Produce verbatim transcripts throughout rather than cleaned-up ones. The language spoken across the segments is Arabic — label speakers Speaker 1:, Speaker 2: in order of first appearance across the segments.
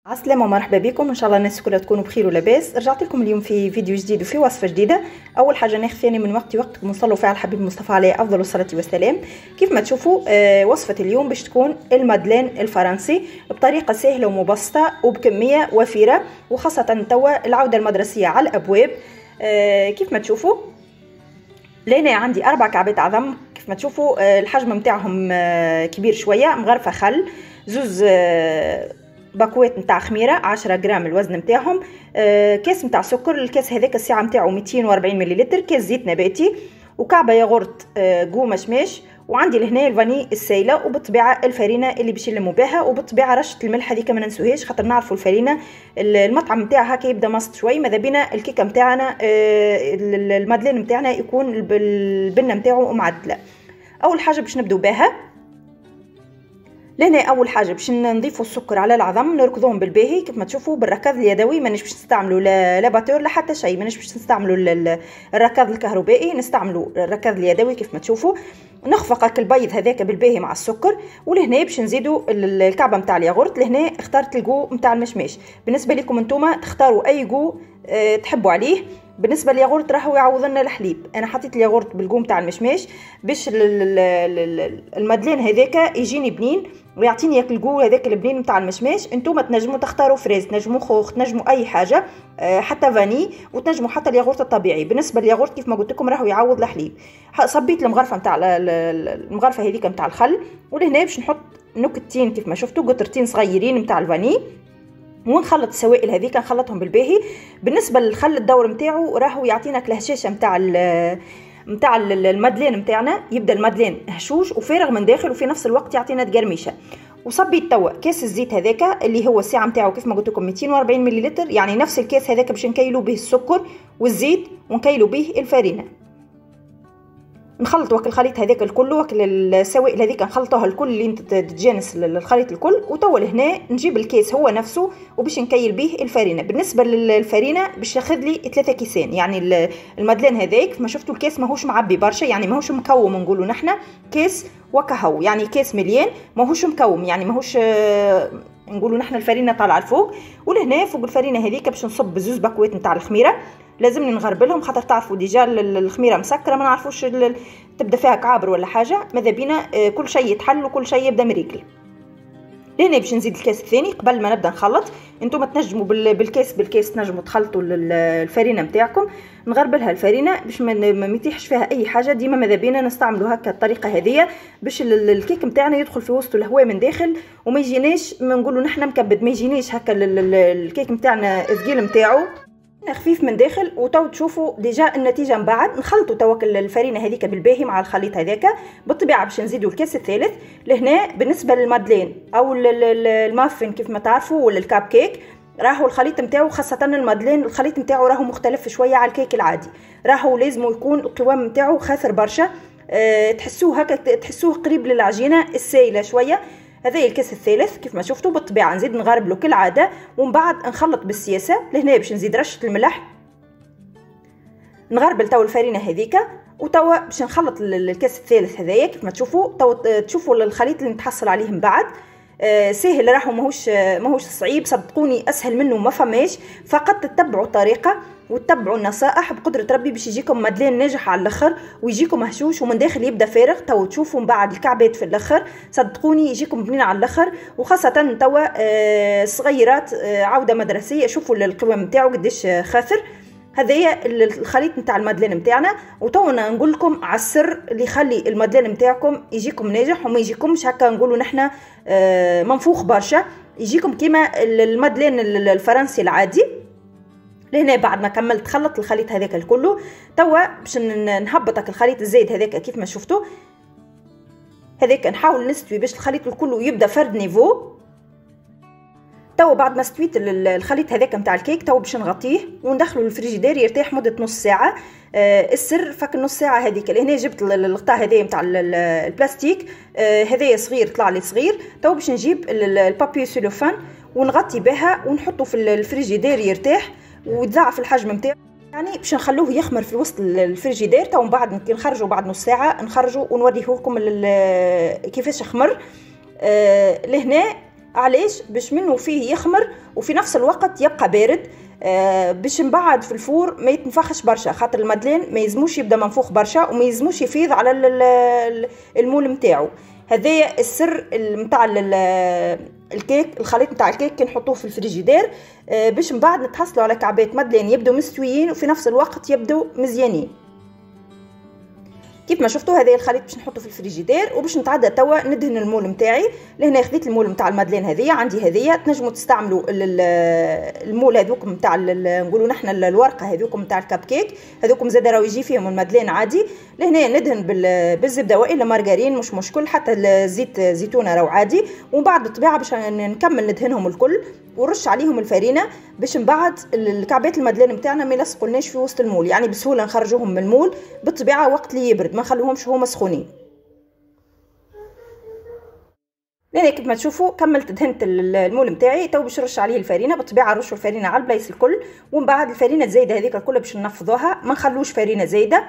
Speaker 1: عسلامة ومرحبا بكم. ان شاء الله الناس كلها تكونوا بخير ولاباس. رجعت لكم اليوم في فيديو جديد وفي وصفه جديده. اول حاجه ناخذ ثاني من وقتي وقتكم ونصلوا فيها على الحبيب المصطفى عليه افضل الصلاه والسلام. كيف ما تشوفوا آه وصفه اليوم باش تكون المادلين الفرنسي بطريقه سهله ومبسطه وبكميه وفيره، وخاصه توا العوده المدرسيه على الابواب. آه كيف ما تشوفوا لينا عندي اربع كعبات عظم. كيف ما تشوفوا آه الحجم نتاعهم آه كبير شويه، مغرفه خل، زوز آه باكوات نتاع خميره عشرة غرام الوزن نتاعهم، آه كاس نتاع سكر، الكاس هذاك السعه نتاعو مئتين وأربعين مليلتر، كاس زيت نباتي، وكعبه ياغورت آه جو مشماش، وعندي لهنا الفاني السايله، وبالطبيعه الفرينه اللي باش نلمو بها، وبالطبيعه رشه الملح هذيك ما ننسوهاش خاطر نعرفوا الفرينه المطعم نتاعها هكا يبدا مصط شوي. ماذا بينا الكيكه نتاعنا آه المادلين نتاعنا يكون البنه نتاعو معدله. اول حاجه باش نبداو بها لهنا، اول حاجه باش نضيفوا السكر على العظم نركضوهم بالباهي كيف ما تشوفوا بالركاز اليدوي، مانيش باش نستعملوا لا لا باتور لا حتى شيء، مانيش باش نستعملوا الركاز الكهربائي، نستعملوا الركاز اليدوي كيف ما تشوفوا. نخفق البيض هذاك بالباهي مع السكر، ولهنا باش نزيدوا الكعبه نتاع الياغورت. لهنا اخترت الجو نتاع المشماش، بالنسبه لكم انتم تختاروا اي جو أه تحبوا عليه. بالنسبه للياغورت راهو يعوض لنا الحليب، انا حطيت الياغورت بالجو نتاع المشماش باش المادلين هذاك يجيني بنين ويعطيني ياك الجو هذاك البنين نتاع المشماش. انتم تنجموا تختاروا فريز، تنجموا خوخ، تنجموا اي حاجه أه حتى فاني، وتنجموا حتى الياغورت الطبيعي. بالنسبه للياغورت كيف ما قلت لكم راهو يعوض الحليب. صبيت المغرفه نتاع المغرفه هذيك نتاع الخل، ولهنا باش نحط نكتين كيف ما شفتوا قطرتين صغيرين نتاع الفاني، ونخلط السوائل هذيك نخلطهم بالباهي. بالنسبه للخل الدور نتاعو راهو يعطينا الهشاشه نتاع نتاع المادلين نتاعنا، يبدا المادلين هشوش وفارغ من داخل وفي نفس الوقت يعطينا تقرميشه. وصبيت توا كاس الزيت هذاك اللي هو السعه نتاعو كيف ما قلت لكم مئتين وأربعين مليلتر، يعني نفس الكاس هذاك باش نكيلوا به السكر والزيت ونكيلوا به الفرينه. نخلط وك الخليط هذاك الكل، وك السوائل هذيك نخلطوها الكل اللي انت تتجانس الخليط الكل. وتوا لهنا نجيب الكيس هو نفسه وباش نكيل به الفرينه. بالنسبه للفرينه باش ياخذ لي ثلاثة كيسان، يعني المادلين هذاك ما شفتوا الكاس ماهوش معبي برشا، يعني ماهوش مكوم نقولوا نحنا كيس وكهو، يعني كيس مليان ماهوش مكوم، يعني ماهوش نقولوا نحنا الفرينه طالعه لفوق. ولهنا فوق الفرينه هذيك باش نصب زوز باكوات نتاع الخميره، لازمني نغربلهم خاطر تعرفوا ديجا الخميره مسكره ما نعرفوش تبدا فيها كعابر ولا حاجه. ماذا بينا كل شيء يتحل وكل شيء يبدا مريكل. لهنا باش نزيد الكاس الثاني قبل ما نبدا نخلط. انتم تنجموا بالكاس بالكاس تنجموا تخلطوا الفرينه نتاعكم. نغربلها الفرينه باش ما يطيحش فيها اي حاجه. ديما ماذا بينا نستعملوا هكا الطريقه هذه باش الكيك نتاعنا يدخل في وسط الهواء من داخل وما يجيناش ما نقولوا نحنا مكبد، ما يجينيش هكا الكيك نتاعنا الثقيل نتاعو خفيف من داخل. وتو تشوفوا ديجا النتيجه من بعد. نخلطوا توا الفرينه هذيك بالباهي مع الخليط هذاك. بالطبيعه باش نزيدوا الكاس الثالث. لهنا بالنسبه للمادلين او المافن كيف ما تعرفوا ولا الكاب كيك، راهو الخليط نتاعو خاصه المادلين الخليط نتاعو راهو مختلف شويه على الكيك العادي، راهو لازم يكون القوام نتاعو خاثر برشا. أه تحسوه هكا تحسوه قريب للعجينه السائله شويه. هذا الكاس الثالث كيف ما شفتوا. بالطبيعه نزيد نغربلو كالعاده ومن بعد نخلط بالسياسه. لهنا باش نزيد رشه الملح، نغربل تو الفرينه هذيك. وتوا باش نخلط الكاس الثالث هذايا كيف ما تشوفوا. تو تشوفوا الخليط اللي نتحصل عليه من بعد. آه سهل راهو ماهوش ماهوش صعيب، صدقوني اسهل منه ما فماش. فقط تتبعوا الطريقه وتتبعوا النصائح بقدره ربي باش يجيكم مادلين ناجح على الاخر ويجيكم مهشوش ومن داخل يبدا فارغ. تو تشوفوا من بعد الكعبات في الاخر صدقوني يجيكم بنين على الاخر. وخاصه توا آه صغيرات آه عوده مدرسيه، شوفوا القوام نتاعو قداش خاثر. هذايا الخليط نتاع المادلين نتاعنا. وتونا نقول لكم على السر اللي يخلي المادلين نتاعكم يجيكم ناجح وما يجيكمش هكا نقولوا نحنا آه منفوخ برشا، يجيكم كيما المادلين الفرنسي العادي. لهنا بعد ما كملت خلط الخليط هذاك الكله، توا باش نهبطك الخليط الزايد هذاك كيف ما شفتوا. هذاك نحاول نستوي باش الخليط الكله يبدا فرد نيفو. توا بعد ما استويت الخليط هذاك نتاع الكيك، توا باش نغطيه وندخلو للفريجيدير يرتاح مده نص ساعه. آه السر فك النص ساعه هذيك. لهنا جبت الغطاء هذايا نتاع البلاستيك آه هذايا صغير طلع لي صغير. توا باش نجيب البابي سيلوفان ونغطي بها ونحطه في الفريجيدير يرتاح ويتضاعف الحجم نتاعو، يعني باش نخلوه يخمر في وسط الفريجيدير. تو من بعد نخرجوا بعد نص ساعه نخرجوا ونوريه لكم كيفاش خمر. آه لهنا علاش؟ باش منه فيه يخمر وفي نفس الوقت يبقى بارد، آه باش نبعد في الفور ما يتنفخش برشا، خاطر المدلين ما يلزموش يبدا منفوخ برشا وما يلزموش يفيض على المول نتاعو. هذايا السر نتاع الكيك، الخليط نتاع الكيك كي نحطوه في الفريجيدير آه باش من بعد نتحصلوا على كعبات مدلين يبدو مستويين وفي نفس الوقت يبدو مزيانين. كيف ما شفتوا هذا الخليط باش نحطه في الفريجيدير وباش نتعدى توا ندهن المول نتاعي. لهنا خديت المول نتاع المدلين هذيا، عندي هذيا تنجموا تستعملوا المول هذوكم نتاع نقولوا نحنا الورقه هذوكم نتاع الكب كيك، هذوكم زاد راهو يجي فيهم المدلين عادي. لهنا ندهن بالزبده والا مارغرين مش مشكل، حتى زيت زيتونه راهو عادي. ومن بعد بالطبيعه باش نكمل ندهنهم الكل ونرش عليهم الفرينه باش من بعد الكعبات المدلين نتاعنا ما يلصقولناش في وسط المول، يعني بسهوله نخرجوهم من المول بالطبيعه وقت اللي يبرد، ما نخلوهمش هما سخونين. لين كيف ما تشوفوا كملت دهنت المول نتاعي، تو باش نرش عليه الفرينه. بالطبيعه نرشوا الفرينه على البلايص الكل، ومن بعد الفرينه الزايده هذيك الكل باش ننفضوها، ما نخلوش فرينه زايده.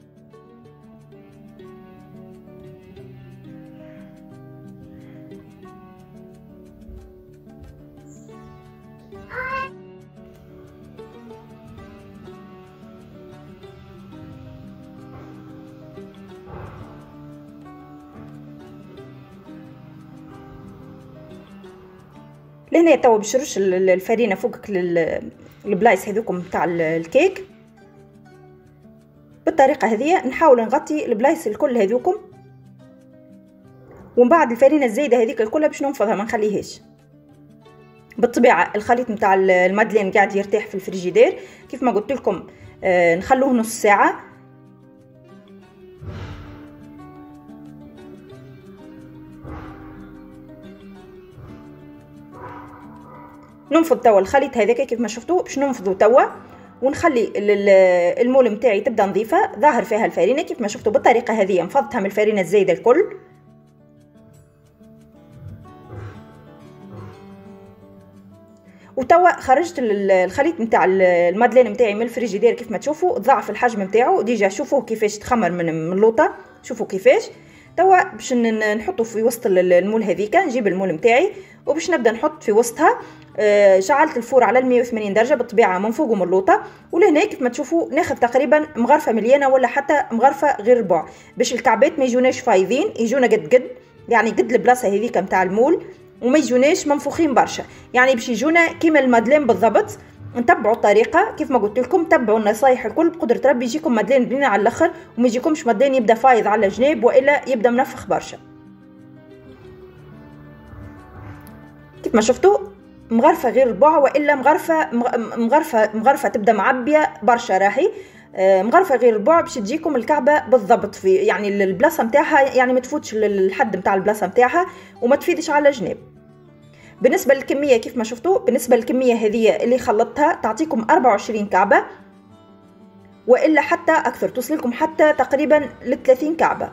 Speaker 1: لهنا توا باش نرش الفرينه فوقك للبلايص هذوكم نتاع الكيك بالطريقه هذه. نحاول نغطي البلايص الكل هذوكم، ومن بعد الفرينه الزايده هذيك الكل باش ننفضها ما نخليهاش. بالطبيعه الخليط نتاع المدلين قاعد يرتاح في الفريجيدير، كيف ما قلت لكم آه نخلوه نص ساعه. ننفض توا الخليط هذاك كيف ما شفتوا، باش ننفضوا توا ونخلي المول نتاعي تبدا نظيفه ظاهر فيها الفرينه كيف ما شفتوا بالطريقه هذه. نفضتها من الفرينه الزايده الكل. وتوا خرجت الخليط نتاع المدلين نتاعي من الفريجيدير كيف ما تشوفوا ضعف الحجم نتاعو ديجا. شوفوه كيفاش تخمر من اللوطه، شوفوا كيفاش. توا باش نحطه في وسط المول هذيك، نجيب المول نتاعي وباش نبدا نحط في وسطها. آه شعلت الفور على مية وثمانين درجه بالطبيعه من فوق من اللوطه. ولهنا كيف ما تشوفوا ناخذ تقريبا مغرفه مليانه ولا حتى مغرفه غير ربع، باش الكعبات ما يجوناش فايضين، يجونا قد قد يعني قد البلاصه هذيك نتاع المول، وما يجوناش منفوخين برشا، يعني باش يجونا كيما المدلين بالضبط. نتبعوا الطريقه كيف ما قلت لكم، تبعوا النصايح الكل بقدره ربي يجيكم مدلين بنين على الاخر، وما يجيكمش مدلين يبدا فايض على جناب والا يبدا منفخ برشا. كيف ما شفتوا مغرفه غير ربع والا مغرفه مغرفه مغرفه تبدا معبيه برشا. راهي مغرفه غير ربع باش تجيكم الكعبه بالضبط في يعني البلاصه نتاعها، يعني ما تفوتش الحد نتاع البلاصه نتاعها وما تفيدش على جناب. بالنسبه للكميه كيف ما شفتوا، بالنسبه للكميه هذه اللي خلطتها تعطيكم أربعة وعشرين كعبه والا حتى اكثر، توصل لكم حتى تقريبا ل ثلاثين كعبه.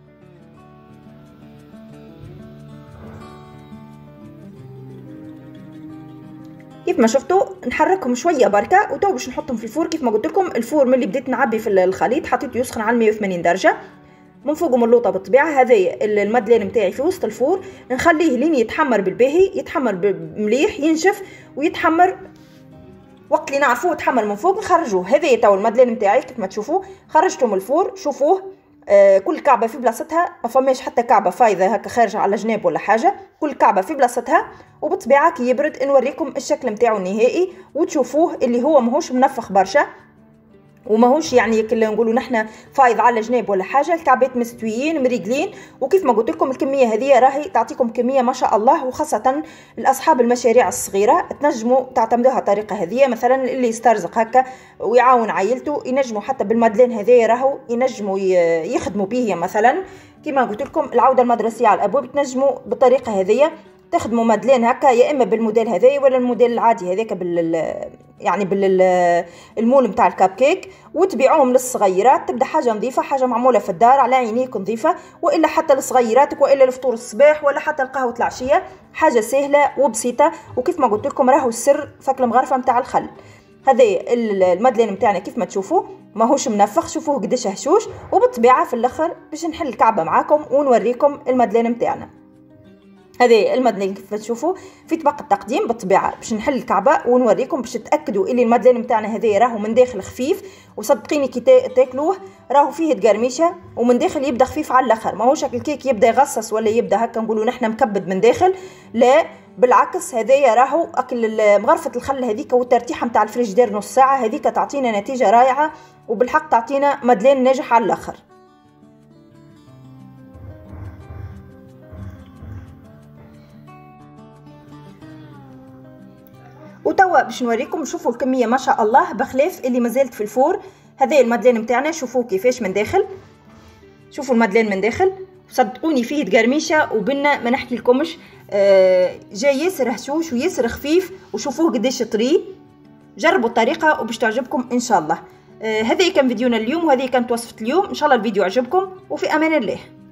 Speaker 1: كيف ما شفتوا نحركهم شويه بركه وتو باش نحطهم في الفور. كيف ما قلت لكم الفور ملي بديت نعبي في الخليط حطيته يسخن على مية وثمانين درجه، من فوق من اللوطه بالطبيعه. هذايا المدلين نتاعي في وسط الفور نخليه لين يتحمر بالباهي، يتحمر مليح ينشف ويتحمر. وقت اللي نعرفوه يتحمر من فوق نخرجوه. هذايا تو المدلين نتاعي كيف ما تشوفوا خرجته من الفور. شوفوه آه كل كعبه في بلاصتها، ما فماش حتى كعبه فايضه هكا خارجه على جناب ولا حاجه، كل كعبه في بلاصتها. وبالطبيعه كي يبرد نوريكم الشكل نتاعو النهائي وتشوفوه اللي هو ماهوش منفخ برشا وماهوش يعني كي نقولوا نحنا فايض على جناب ولا حاجه. الكعبات مستويين مريقلين. وكيف ما قلت لكم الكميه هذه راهي تعطيكم كميه ما شاء الله، وخاصه الاصحاب المشاريع الصغيره تنجموا تعتمدوها الطريقه هذه. مثلا اللي يسترزق هكا ويعاون عائلته ينجموا حتى بالمدلين هذايا راهو ينجموا يخدموا به. مثلا كما قلت لكم العوده المدرسيه على الابواب تنجموا بالطريقه هذه تخدموا مدلين هكا، يا اما بالموديل هذايا ولا الموديل العادي هذاك بال يعني بالمول نتاع الكاب كيك، وتبيعوهم للصغيرات. تبدا حاجه نظيفه، حاجه معموله في الدار على عينيك نظيفه، والا حتى لصغيراتك والا لفطور الصباح ولا حتى القهوه العشيه. حاجه سهله وبسيطه. وكيف ما قلت لكم راهو السر فك المغرفه نتاع الخل. هذا المدلين نتاعنا كيف ما تشوفوا ماهوش منفخ، شوفوه قداش هشوش. وبالطبيعه في الاخر باش نحل الكعبه معاكم ونوريكم المدلين نتاعنا. هذه المادلين كيف تشوفوا في طبق التقديم. بالطبيعه باش نحل الكعبه ونوريكم باش تاكدوا اللي المادلين نتاعنا هذايا راهو من داخل خفيف، وصدقيني كي تاكلوه راهو فيه تقرميشه ومن داخل يبدا خفيف على الاخر، ماهوش هكا الكيك يبدا يغصص ولا يبدا هكا نقولوا نحنا مكبد من داخل، لا بالعكس هذايا راهو اكل مغرفه الخل هذيك والترتيحه نتاع الفريجدير نص ساعه هذيك تعطينا نتيجه رائعه، وبالحق تعطينا مادلين ناجح على الاخر. وتوا باش نوريكم شوفوا الكميه ما شاء الله بخلاف اللي مازالت في الفور. هذا المادلين نتاعنا شوفوا كيفاش من داخل، شوفوا المادلين من داخل صدقوني فيه تقرميشه وبنا ما نحكي لكمش، آه جاي ياسر هشوش وياسر خفيف، وشوفوه قداش طري. جربوا الطريقه وباش تعجبكم ان شاء الله. آه هذا كان فيديونا اليوم وهذه كانت وصفه اليوم، ان شاء الله الفيديو عجبكم وفي امان الله.